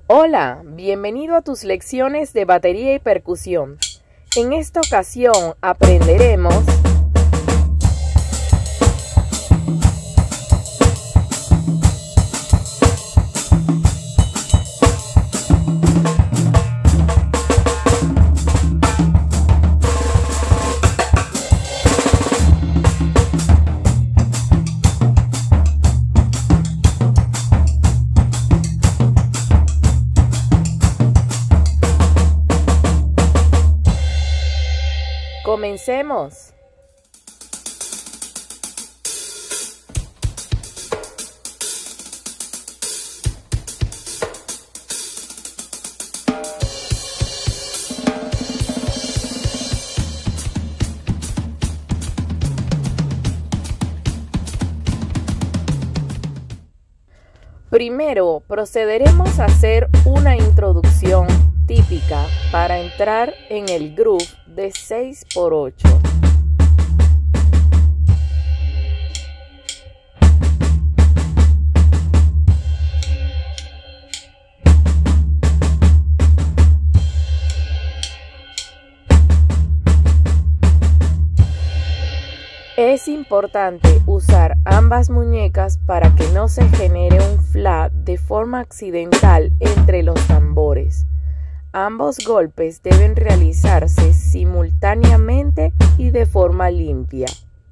Hola, bienvenido a tus lecciones de batería y percusión. En esta ocasión aprenderemos Comencemos. Primero procederemos a hacer una introducción típica para entrar en el groove de 6x8. Es importante usar ambas muñecas para que no se genere un flat de forma accidental entre los tambores. Ambos golpes deben realizarse simultáneamente y de forma limpia.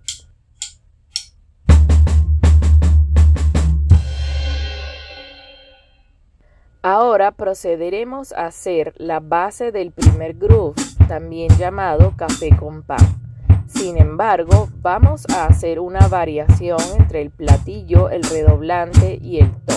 Ahora procederemos a hacer la base del primer groove, también llamado café con pan. Sin embargo, vamos a hacer una variación entre el platillo, el redoblante y el tom.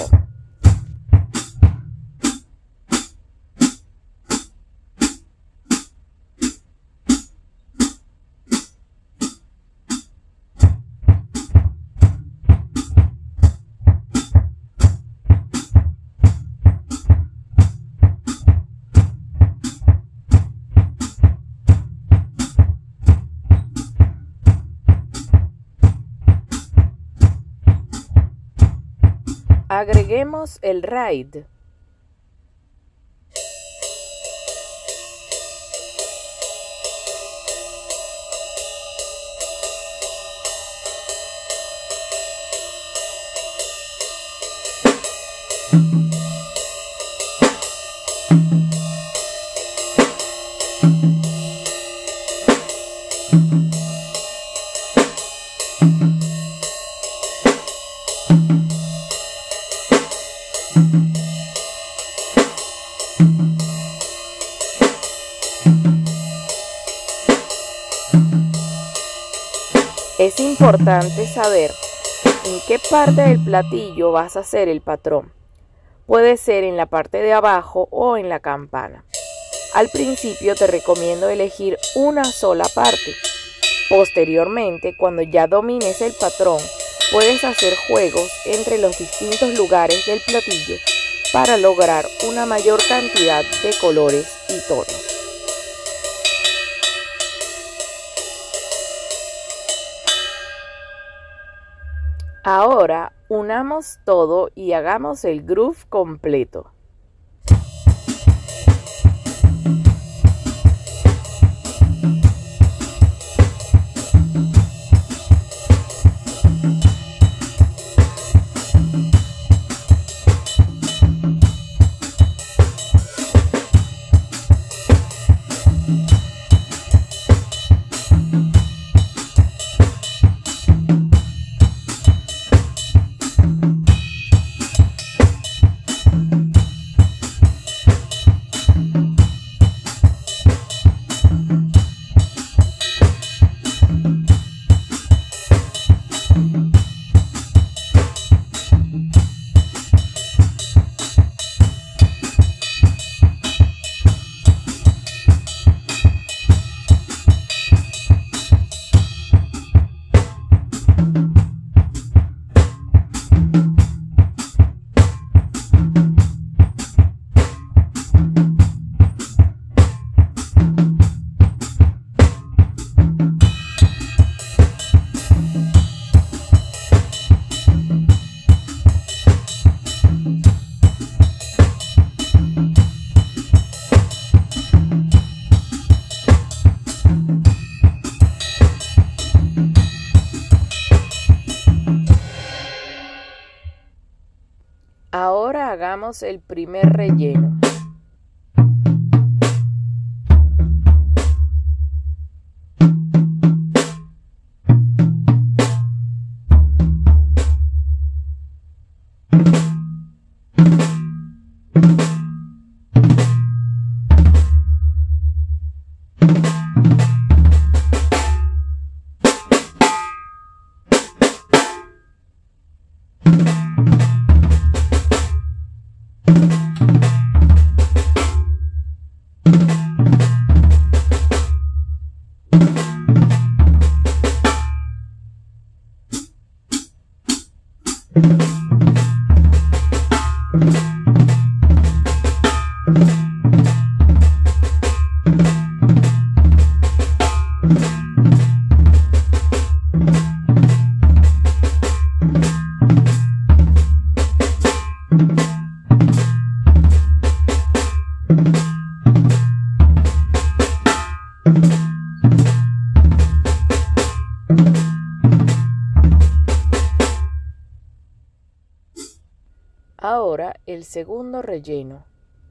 Agreguemos el ride. Es importante saber en qué parte del platillo vas a hacer el patrón. Puede ser en la parte de abajo o en la campana. Al principio te recomiendo elegir una sola parte. Posteriormente, cuando ya domines el patrón, puedes hacer juegos entre los distintos lugares del platillo para lograr una mayor cantidad de colores y tonos. Ahora unamos todo y hagamos el groove completo. tenemos el primer relleno. Ahora el segundo relleno.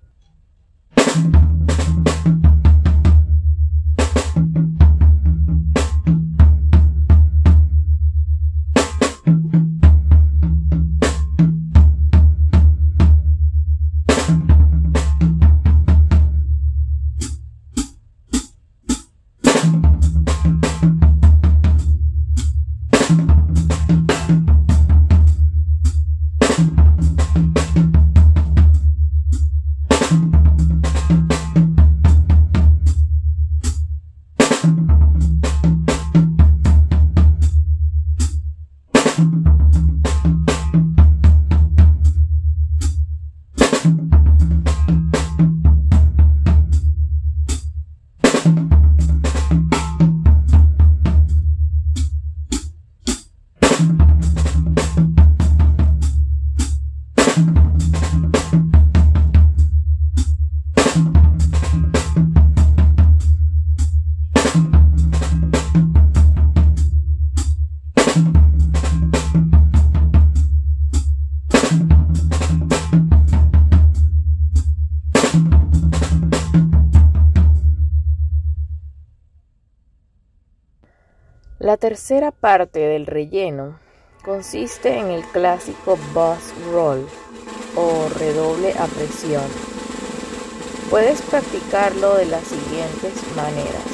La tercera parte del relleno consiste en el clásico buzz roll o redoble a presión. Puedes practicarlo de las siguientes maneras.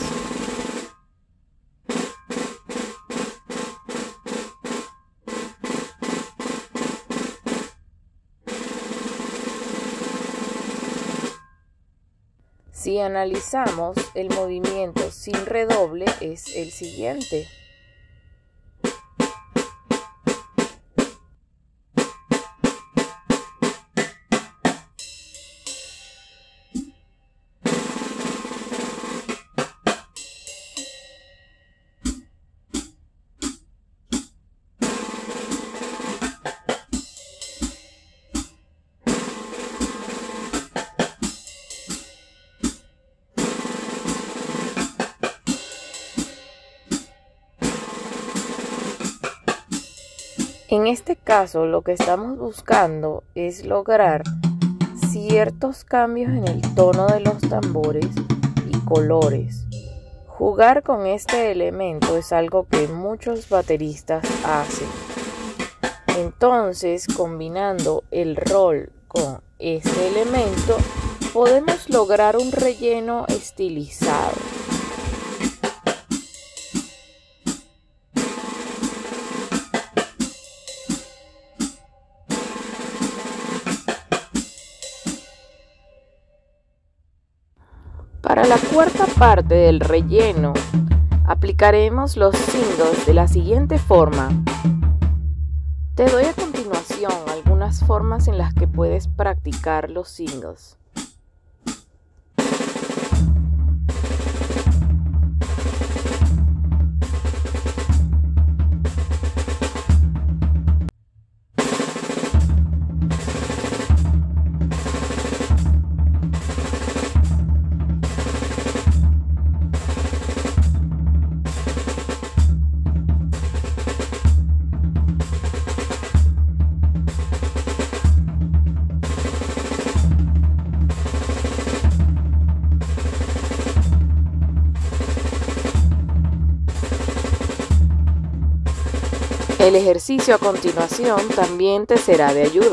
Si analizamos, el movimiento sin redoble es el siguiente. En este caso, lo que estamos buscando es lograr ciertos cambios en el tono de los tambores y colores. Jugar con este elemento es algo que muchos bateristas hacen. Entonces, combinando el roll con este elemento, podemos lograr un relleno estilizado. Para la cuarta parte del relleno, aplicaremos los singles de la siguiente forma. Te doy a continuación algunas formas en las que puedes practicar los singles. El ejercicio a continuación también te será de ayuda.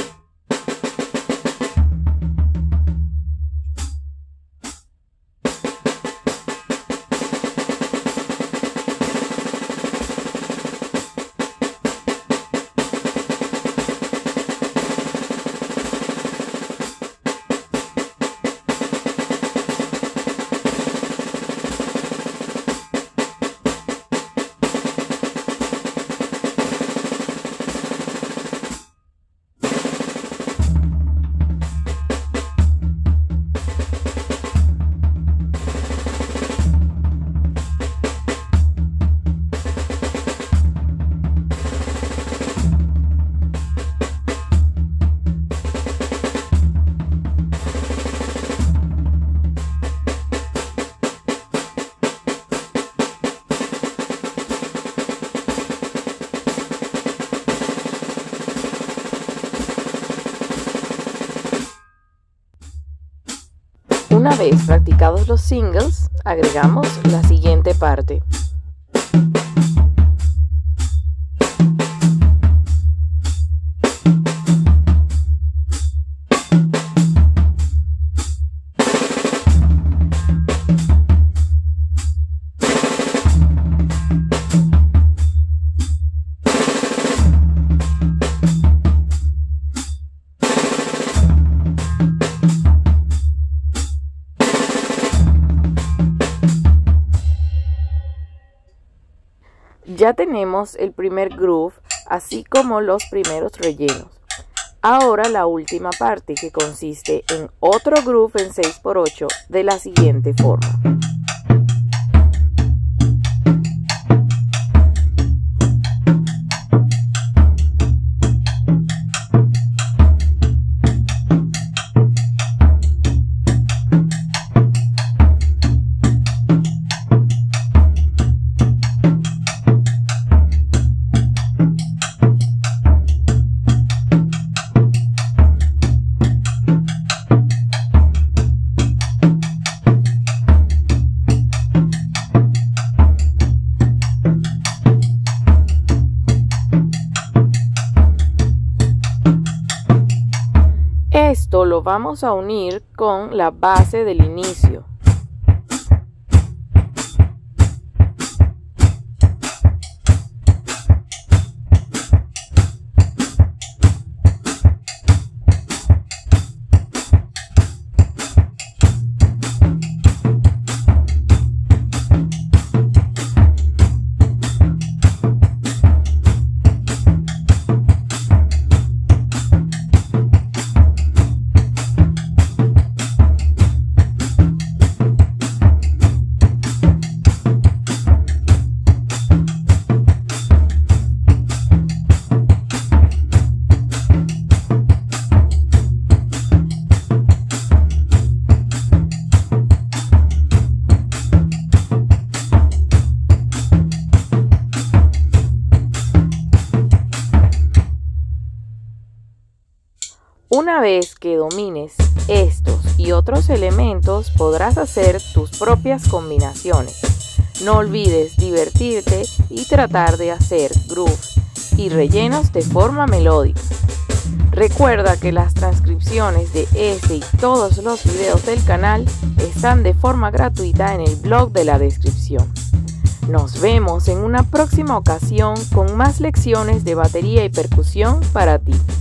Una vez practicados los singles, agregamos la siguiente parte. Ya tenemos el primer groove, así como los primeros rellenos. Ahora la última parte, que consiste en otro groove en 6×8 de la siguiente forma. Esto lo vamos a unir con la base del inicio. Una vez que domines estos y otros elementos, podrás hacer tus propias combinaciones. No olvides divertirte y tratar de hacer grooves y rellenos de forma melódica. Recuerda que las transcripciones de este y todos los videos del canal están de forma gratuita en el blog de la descripción. Nos vemos en una próxima ocasión con más lecciones de batería y percusión para ti.